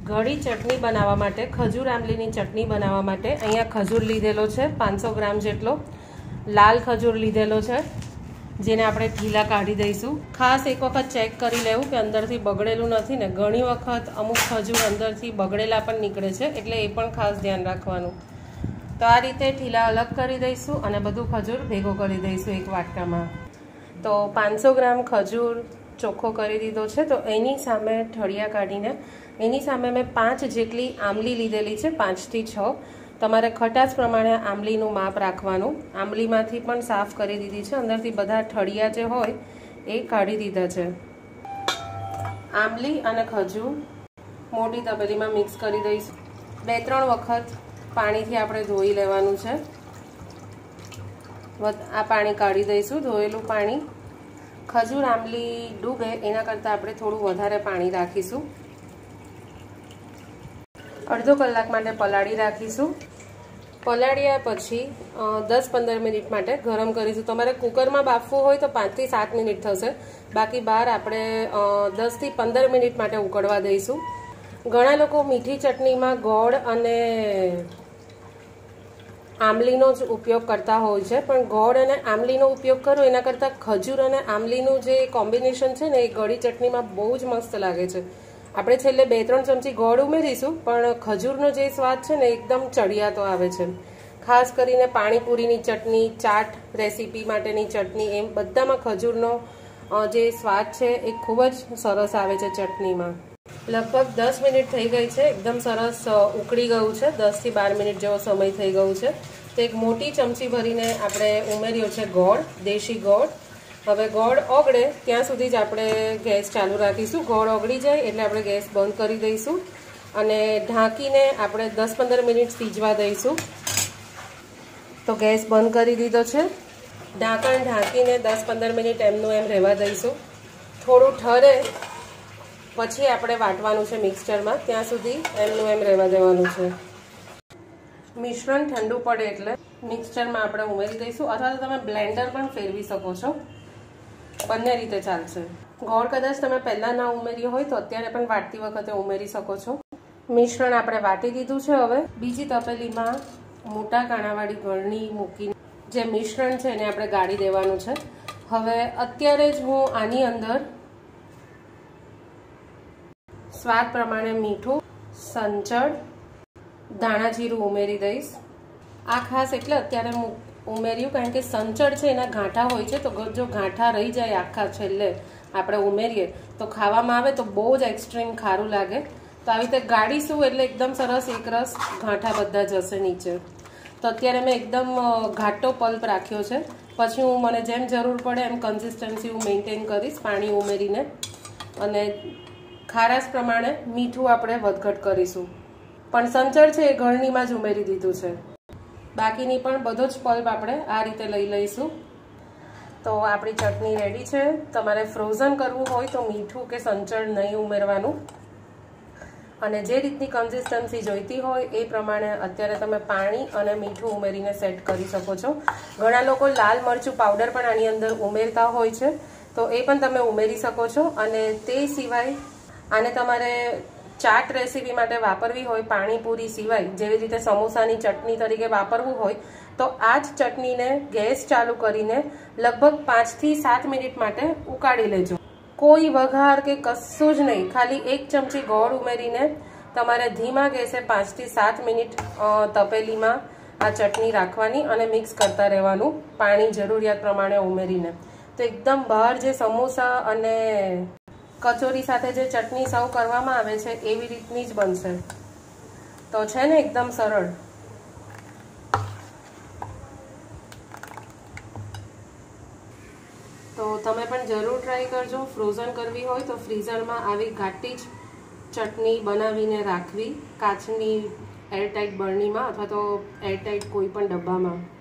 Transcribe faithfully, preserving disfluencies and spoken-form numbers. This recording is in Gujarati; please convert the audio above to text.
ઘડી ચટણી બનાવવા માટે ખજૂર આંબલીની ચટણી બનાવવા માટે અહીંયા ખજૂર લીધેલો છે પાંચસો ગ્રામ જેટલો, લાલ ખજૂર લીધેલો છે જેને આપણે ઢીલા કાઢી દઈશું। ખાસ એક વખત ચેક કરી લેવું કે અંદરથી બગડેલું નથી ને, ઘણી વખત અમુક ખજૂર અંદરથી બગડેલા પણ નીકળે છે એટલે એ પણ ખાસ ધ્યાન રાખવાનું। તો આ રીતે ઢીલા અલગ કરી દઈશું અને બધું ખજૂર ભેગો કરી દઈશું એક વાટકામાં। તો પાંચસો ગ્રામ ખજૂર ચોખ્ખો કરી દીધો છે। તો એની સામે ઠળિયા કાઢીને એની સામે મેં પાંચ જેટલી આંબલી લીધેલી છે, પાંચથી છ। તમારે ખટાશ પ્રમાણે આંબલીનું માપ રાખવાનું। આંબલીમાંથી પણ સાફ કરી દીધી છે, અંદરથી બધા ઠળિયા જે હોય એ કાઢી દીધા છે। આંબલી અને ખજૂર મોટી તપેલીમાં મિક્સ કરી દઈશું। બે ત્રણ વખત પાણીથી આપણે ધોઈ લેવાનું છે। આ પાણી કાઢી દઈશું, ધોયેલું પાણી। ખજૂર આંબલી ડૂબે એના કરતાં આપણે થોડું વધારે પાણી રાખીશું। અડધો કલાક માટે પલાળી રાખીશું। પલાળ્યા પછી દસ પંદર મિનિટ માટે ગરમ કરીશું। તમારે કુકરમાં બાફવું હોય તો પાંચથી સાત મિનિટ થશે, બાકી બહાર આપણે દસથી પંદર મિનિટ માટે ઉકળવા દઈશું। ઘણા લોકો મીઠી ચટણીમાં ગોળ અને આંબલીનો જ ઉપયોગ કરતા હોય છે, પણ ગોળ અને આંબલીનો ઉપયોગ કરો એના કરતાં ખજૂર અને આંબલીનું જે કોમ્બિનેશન છે ને એ ગળી ચટણીમાં બહુ જ મસ્ત લાગે છે। આપણે છેલ્લે બે ત્રણ ચમચી ગોળ ઉમેરીશું, પણ ખજૂરનો જે સ્વાદ છે ને એકદમ ચડિયાતો આવે છે। ખાસ કરીને પાણીપુરીની ચટણી, ચાટ રેસીપી માટેની ચટણી, એમ બધામાં ખજૂરનો જે સ્વાદ છે એ ખૂબ જ સરસ આવે છે ચટણીમાં। લગભગ દસ મિનિટ થઈ ગઈ છે, એકદમ સરસ ઉકળી ગયું છે। દસથી બાર મિનિટ જેવો સમય થઈ ગયું છે। તો એક મોટી ચમચી ભરીને આપણે ઉમેર્યો છે ગોળ, દેશી ગોળ। હવે ગોળ ઓગળે ત્યાં સુધી જ આપણે ગેસ ચાલુ રાખીશું। ગોળ ઓગળી જાય એટલે આપણે ગેસ બંધ કરી દઈશું અને ઢાંકીને આપણે દસ પંદર મિનિટ સીજવા દઈશું। તો ગેસ બંધ કરી દીધો છે। ઢાંકણ ઢાંકીને દસ પંદર મિનિટ એમનું એમ રહેવા દઈશું। થોડું ઠરે પછી આપણે વાટવાનું છે મિક્સચરમાં, ત્યાં સુધી એમનું એમ રહેવા દેવાનું છે। મિશ્રણ ઠંડુ પડે એટલે મિક્સચરમાં આપણે ઉમેરી દઈશું, અથવા તો તમે બ્લેન્ડર પણ ફેરવી શકો છો, બંને રીતે ચાલશે। ગોળ કદાચ તમે પહેલાં ના ઉમેર્યું હોય તો અત્યારે પણ વાટતી વખતે ઉમેરી શકો છો। મિશ્રણ આપણે વાટી દીધું છે। હવે બીજી તપેલીમાં મોટા કાણાવાળી ગળણી મૂકીને જે મિશ્રણ છે એને આપણે ગાળી દેવાનું છે। હવે અત્યારે જ હું આની અંદર સ્વાદ પ્રમાણે મીઠું, સંચળ, ધાણા જીરું ઉમેરી દઈશ। આ ખાસ એટલે અત્યારે ઉમેર્યું કારણ કે સંચળ છે એના ગાંઠા હોય છે, તો જો ગાંઠા રહી જાય આખા છેલ્લે આપણે ઉમેરીએ તો ખાવામાં આવે તો બહુ જ એક્સ્ટ્રીમ ખારું લાગે। તો આવી રીતે ગાળીશું એટલે એકદમ સરસ એકરસ ગાંઠા બધા જશે નીચે। તો અત્યારે મેં એકદમ ઘાટો પલ્પ રાખ્યો છે, પછી હું મને જેમ જરૂર પડે એમ કન્સિસ્ટન્સી હું મેન્ટેન કરીશ પાણી ઉમેરીને, અને ખારાશ પ્રમાણે મીઠું આપણે વધઘટ કરીશું। પણ સંચળ છે એ ગળણીમાં જ ઉમેરી દીધું છે, બાકીની પણ બધો જ પલ્પ આપણે આ રીતે લઈ લઈશું। તો આપણી ચટણી રેડી છે। તમારે ફ્રોઝન કરવું હોય તો મીઠું કે સંચળ નહીં ઉમેરવાનું, અને જે રીતની કન્સિસ્ટન્સી જોઈતી હોય એ પ્રમાણે અત્યારે તમે પાણી અને મીઠું ઉમેરીને સેટ કરી શકો છો। ઘણા લોકો લાલ મરચું પાવડર પણ આની અંદર ઉમેરતા હોય છે, તો એ પણ તમે ઉમેરી શકો છો। અને તે સિવાય આને તમારે ચાટ રેસીપી માટે વાપરવી હોય, પાણીપુરી સિવાય જેવી રીતે સમોસાની ચટણી તરીકે વાપરવું હોય તો આ જ ચટણીને ગેસ ચાલુ કરીને લગભગ પાંચથી સાત મિનિટ માટે ઉકાળી લેજો। કોઈ વઘાર કે કશું જ નહીં, ખાલી એક ચમચી ગોળ ઉમેરીને તમારે ધીમા ગેસે પાંચથી સાત મિનિટ તપેલીમાં આ ચટણી રાખવાની અને મિક્સ કરતા રહેવાનું પાણી જરૂરિયાત પ્રમાણે ઉમેરીને। તો એકદમ બહાર જે સમોસા અને કચોરી સાથે જે ચટણી સર્વ કરવામાં આવે છે એવી રીતની જ બનશે। તો છે ને એકદમ સરળ। તો તમે પણ જરૂર ટ્રાય કરજો। ફ્રોઝન કરવી હોય તો ફ્રીઝરમાં આવી ઘાટી જ ચટણી બનાવીને રાખવી, કાચની એરટાઇટ બરણીમાં અથવા તો એરટાઇટ કોઈ પણ ડબ્બામાં।